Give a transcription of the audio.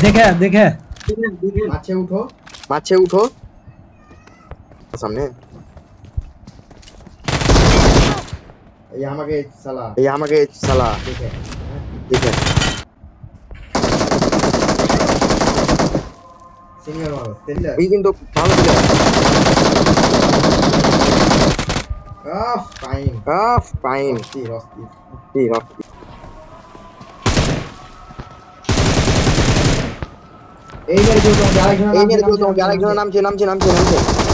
देखे माछे उठो सामने আমাকে শালা ठीक है সিঙ্গেল মারো তেলে এই কিন্তু ভালো ছিল ফাইন ঠিক এই মেরে কেউ তো আরেকজন নামছে